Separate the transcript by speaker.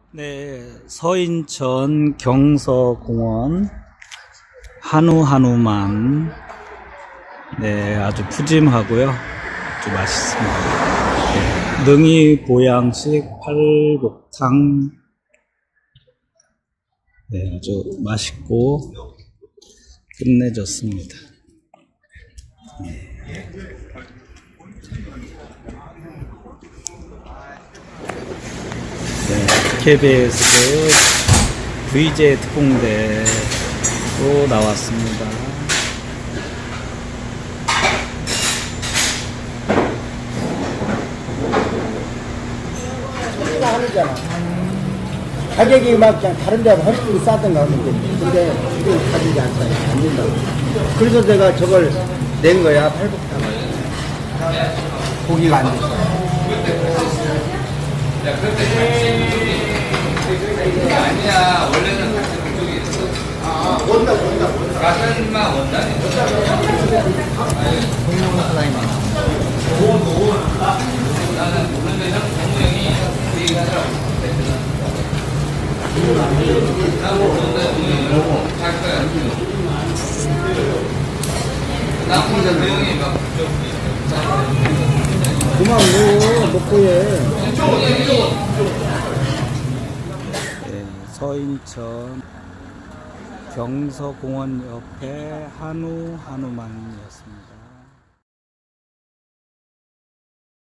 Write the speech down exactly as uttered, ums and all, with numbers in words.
Speaker 1: 네, 서인천 경서공원 한우 한우만. 네, 아주 푸짐하고요. 아주 맛있습니다. 네, 능이 보양식 팔복탕. 네, 아주 맛있고 끝내줬습니다. 네. 네, 케이비에스 브이제이 특공대로 나왔습니다.
Speaker 2: 하잖아. 가격이 막 그냥 다른 데보다 훨씬 싸던가 하는데, 근데 지금 가격이 안 싸요. 안 된다고. 그래서 내가 저걸 낸 거야, 팔복탕을. 고기가 안 됐어.
Speaker 3: 아니야, 원래는 같이 그쪽에 있어. 아, 원단, 원단, 원단. 가산만 원단이.
Speaker 2: 공룡 슬라임.
Speaker 3: 나는 모르는데 형 정우형이 얘기하더라고. 나 모르는데 정우형이 잘 거야. 나 혼자 내용이 막
Speaker 2: 그만 먹어, 먹고 해.
Speaker 1: 네, 서인천 경서공원 옆에 한우 한우만이었습니다.